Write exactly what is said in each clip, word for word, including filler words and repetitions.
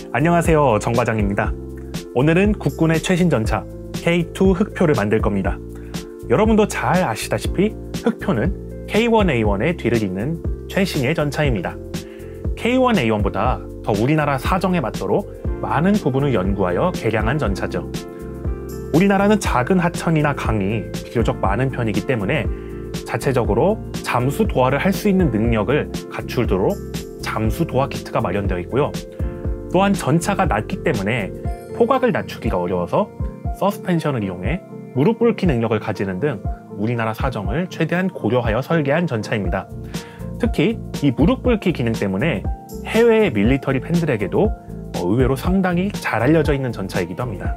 안녕하세요, 정 과장입니다. 오늘은 국군의 최신 전차 케이 투 흑표를 만들 겁니다. 여러분도 잘 아시다시피 흑표는 케이 원 에이 원의 뒤를 잇는 최신의 전차입니다. 케이 원 에이 원보다 더 우리나라 사정에 맞도록 많은 부분을 연구하여 개량한 전차죠. 우리나라는 작은 하천이나 강이 비교적 많은 편이기 때문에 자체적으로 잠수 도하를 할 수 있는 능력을 갖추도록 잠수 도하 키트가 마련되어 있고요. 또한 전차가 낮기 때문에 포각을 낮추기가 어려워서 서스펜션을 이용해 무릎 꿇기 능력을 가지는 등 우리나라 사정을 최대한 고려하여 설계한 전차입니다. 특히 이 무릎 꿇기 기능 때문에 해외의 밀리터리 팬들에게도 의외로 상당히 잘 알려져 있는 전차이기도 합니다.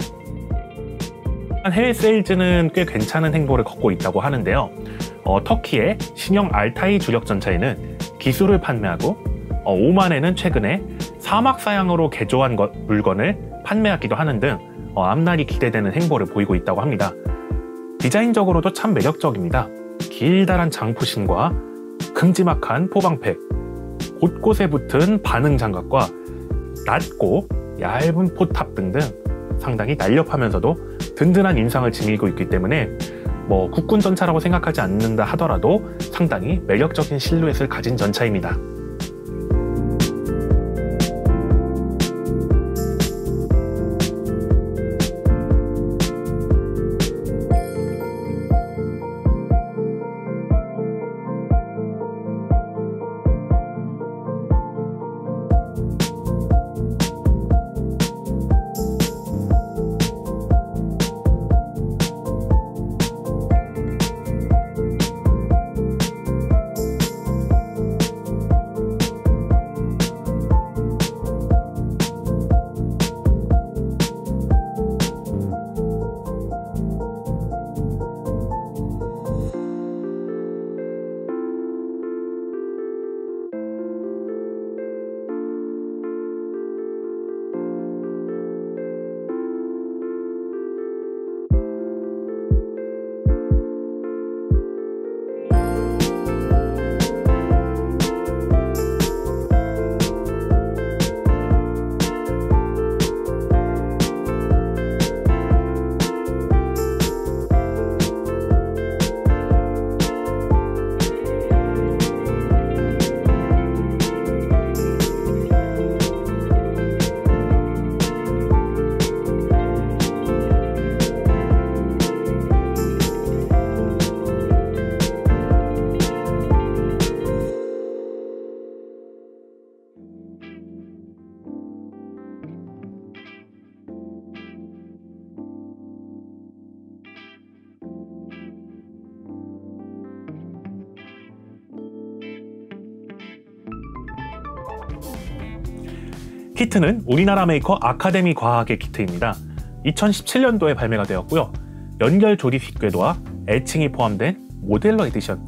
해외 세일즈는 꽤 괜찮은 행보를 걷고 있다고 하는데요. 어, 터키의 신형 알타이 주력 전차에는 기술을 판매하고 어, 오만에는 최근에 사막 사양으로 개조한 것, 물건을 판매하기도 하는 등 어, 앞날이 기대되는 행보를 보이고 있다고 합니다. 디자인적으로도 참 매력적입니다. 길다란 장푸신과 큼지막한 포방패, 곳곳에 붙은 반응 장갑과 낮고 얇은 포탑 등등 상당히 날렵하면서도 든든한 인상을 지니고 있기 때문에 뭐 국군 전차라고 생각하지 않는다 하더라도 상당히 매력적인 실루엣을 가진 전차입니다. 키트는 우리나라 메이커 아카데미 과학의 키트입니다. 이천십칠 년도에 발매가 되었고요. 연결 조립식 궤도와 애칭이 포함된 모델러 에디션,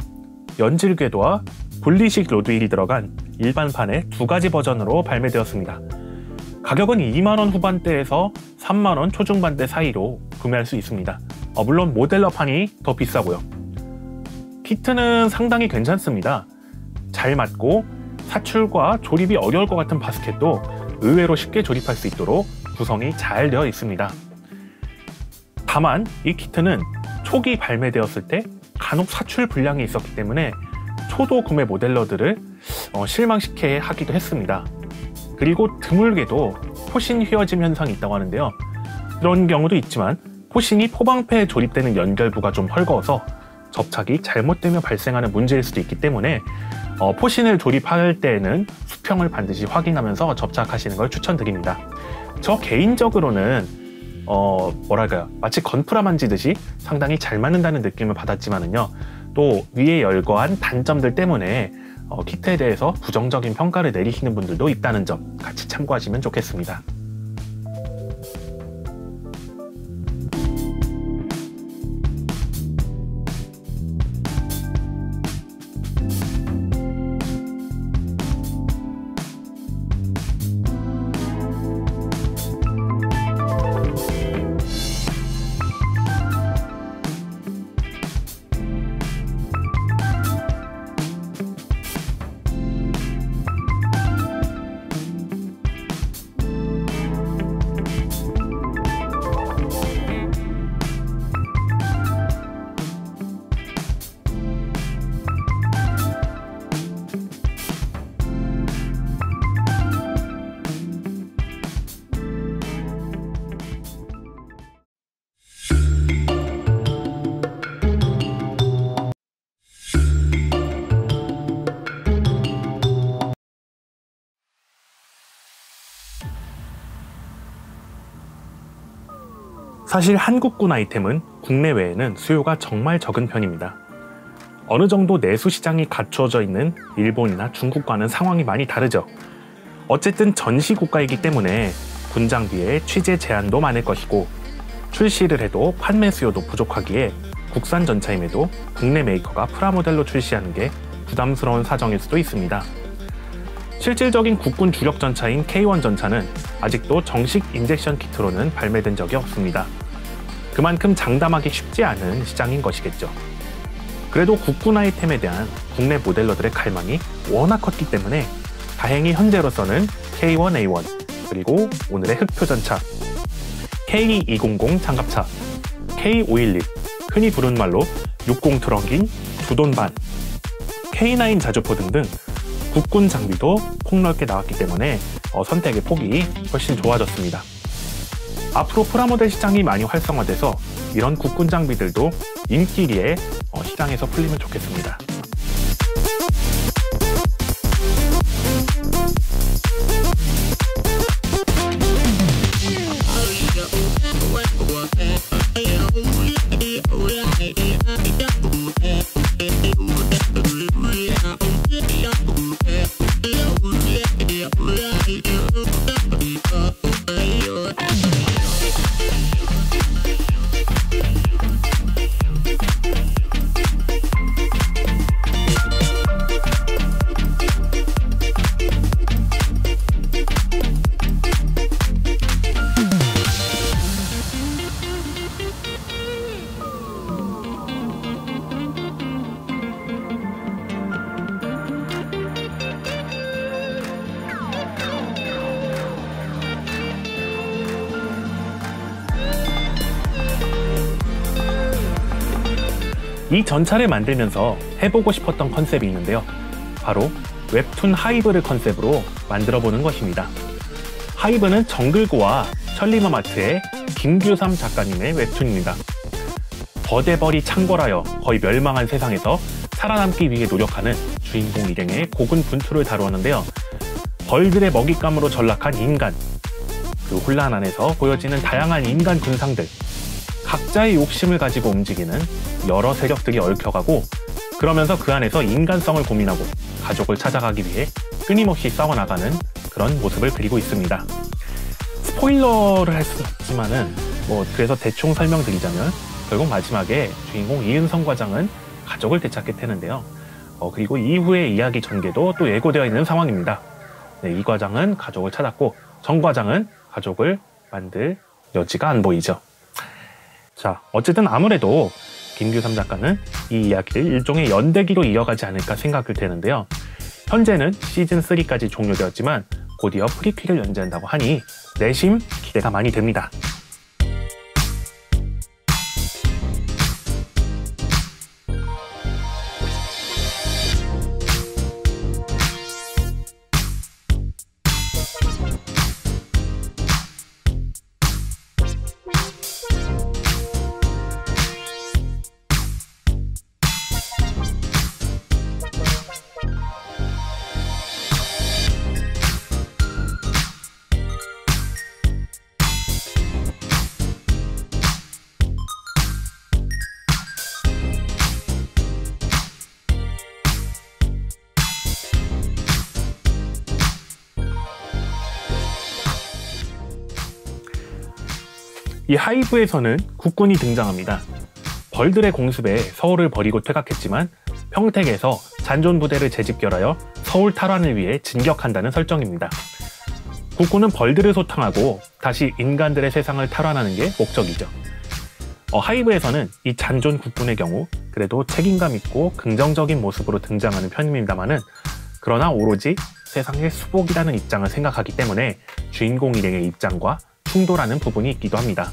연질 궤도와 분리식 로드휠이 들어간 일반판의 두 가지 버전으로 발매되었습니다. 가격은 이만 원 후반대에서 삼만 원 초중반대 사이로 구매할 수 있습니다. 어, 물론 모델러판이 더 비싸고요. 키트는 상당히 괜찮습니다. 잘 맞고 사출과 조립이 어려울 것 같은 바스켓도 의외로 쉽게 조립할 수 있도록 구성이 잘 되어 있습니다. 다만 이 키트는 초기 발매되었을 때 간혹 사출 불량이 있었기 때문에 초도 구매 모델러들을 어, 실망시켜 하기도 했습니다. 그리고 드물게도 포신 휘어짐 현상이 있다고 하는데요. 그런 경우도 있지만 포신이 포방패에 조립되는 연결부가 좀 헐거워서 접착이 잘못되며 발생하는 문제일 수도 있기 때문에 어, 포신을 조립할 때에는 수평을 반드시 확인하면서 접착하시는 걸 추천드립니다. 저 개인적으로는 어, 뭐랄까요, 마치 건프라 만지듯이 상당히 잘 맞는다는 느낌을 받았지만은요, 또 위에 열거한 단점들 때문에 어, 키트에 대해서 부정적인 평가를 내리시는 분들도 있다는 점 같이 참고하시면 좋겠습니다. 사실 한국군 아이템은 국내외에는 수요가 정말 적은 편입니다. 어느 정도 내수 시장이 갖추어져 있는 일본이나 중국과는 상황이 많이 다르죠. 어쨌든 전시 국가이기 때문에 군 장비의 취재 제한도 많을 것이고, 출시를 해도 판매 수요도 부족하기에 국산 전차임에도 국내 메이커가 프라모델로 출시하는 게 부담스러운 사정일 수도 있습니다. 실질적인 국군 주력 전차인 케이 원 전차는 아직도 정식 인젝션 키트로는 발매된 적이 없습니다. 그만큼 장담하기 쉽지 않은 시장인 것이겠죠. 그래도 국군 아이템에 대한 국내 모델러들의 갈망이 워낙 컸기 때문에 다행히 현재로서는 케이 원 에이 원, 그리고 오늘의 흑표 전차, 케이 이백십 장갑차, 케이 오백십일, 흔히 부르는 말로 육십 트렁긴, 두돈반, 케이 나인 자주포 등등 국군 장비도 폭넓게 나왔기 때문에 어, 선택의 폭이 훨씬 좋아졌습니다. 앞으로 프라모델 시장이 많이 활성화돼서 이런 국군 장비들도 인기리에 어, 시장에서 풀리면 좋겠습니다. 이 전차를 만들면서 해보고 싶었던 컨셉이 있는데요. 바로 웹툰 하이브를 컨셉으로 만들어보는 것입니다. 하이브는 정글고와 천리마마트의 김규삼 작가님의 웹툰입니다. 거대벌이 창궐하여 거의 멸망한 세상에서 살아남기 위해 노력하는 주인공 일행의 고군분투를 다루었는데요. 벌들의 먹잇감으로 전락한 인간, 그 혼란 안에서 보여지는 다양한 인간 군상들, 각자의 욕심을 가지고 움직이는 여러 세력들이 얽혀가고, 그러면서 그 안에서 인간성을 고민하고 가족을 찾아가기 위해 끊임없이 싸워나가는 그런 모습을 그리고 있습니다. 스포일러를 할 수는 없지만은 뭐 그래서 대충 설명드리자면 결국 마지막에 주인공 이은성 과장은 가족을 되찾게 되는데요. 어, 그리고 이후의 이야기 전개도 또 예고되어 있는 상황입니다. 네, 이 과장은 가족을 찾았고 정 과장은 가족을 만들 여지가 안 보이죠. 자, 어쨌든 아무래도 김규삼 작가는 이 이야기를 일종의 연대기로 이어가지 않을까 생각이 되는데요. 현재는 시즌 쓰리까지 종료되었지만 곧이어 프리퀄을 연재한다고 하니 내심 기대가 많이 됩니다. 이 하이브에서는 국군이 등장합니다. 벌들의 공습에 서울을 버리고 퇴각했지만 평택에서 잔존 부대를 재집결하여 서울 탈환을 위해 진격한다는 설정입니다. 국군은 벌들을 소탕하고 다시 인간들의 세상을 탈환하는 게 목적이죠. 어, 하이브에서는 이 잔존 국군의 경우 그래도 책임감 있고 긍정적인 모습으로 등장하는 편입니다만은, 그러나 오로지 세상의 수복이라는 입장을 생각하기 때문에 주인공 일행의 입장과 충돌하는 부분이 있기도 합니다.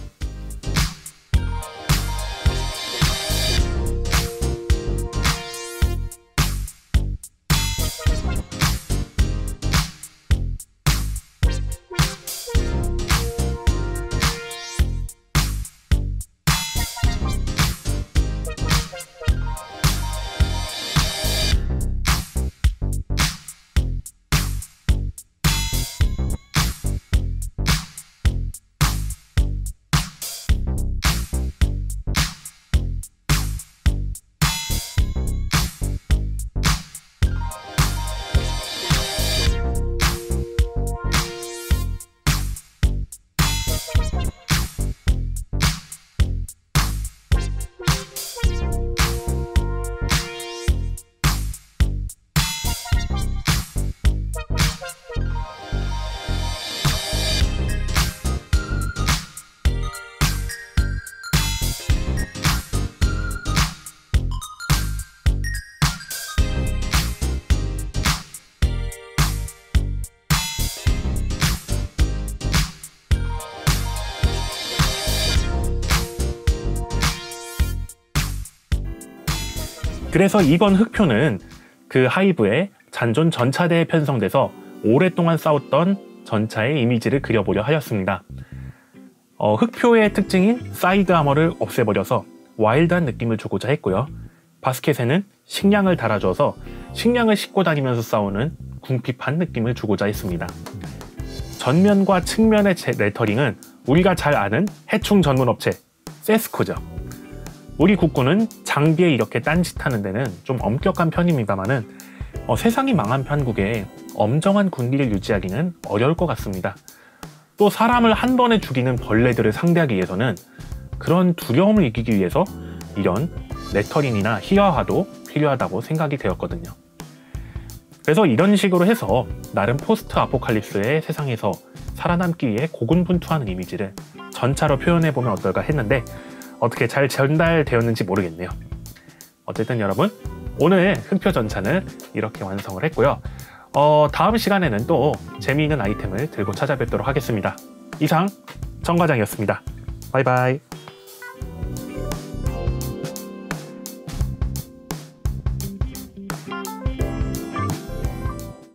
그래서 이번 흑표는 그 하이브의 잔존 전차대에 편성돼서 오랫동안 싸웠던 전차의 이미지를 그려보려 하였습니다. 어, 흑표의 특징인 사이드 아머를 없애버려서 와일드한 느낌을 주고자 했고요. 바스켓에는 식량을 달아줘서 식량을 싣고 다니면서 싸우는 궁핍한 느낌을 주고자 했습니다. 전면과 측면의 레터링은 우리가 잘 아는 해충 전문 업체 세스코죠. 우리 국군은 장비에 이렇게 딴짓하는 데는 좀 엄격한 편입니다만은 어, 세상이 망한 편국에 엄정한 군기를 유지하기는 어려울 것 같습니다. 또 사람을 한 번에 죽이는 벌레들을 상대하기 위해서는 그런 두려움을 이기기 위해서 이런 레터링이나 희화화도 필요하다고 생각이 되었거든요. 그래서 이런 식으로 해서 나름 포스트 아포칼립스의 세상에서 살아남기 위해 고군분투하는 이미지를 전차로 표현해보면 어떨까 했는데 어떻게 잘 전달되었는지 모르겠네요. 어쨌든 여러분, 오늘 흑표 전차는 이렇게 완성을 했고요. 어, 다음 시간에는 또 재미있는 아이템을 들고 찾아뵙도록 하겠습니다. 이상 정과장이었습니다. 바이바이.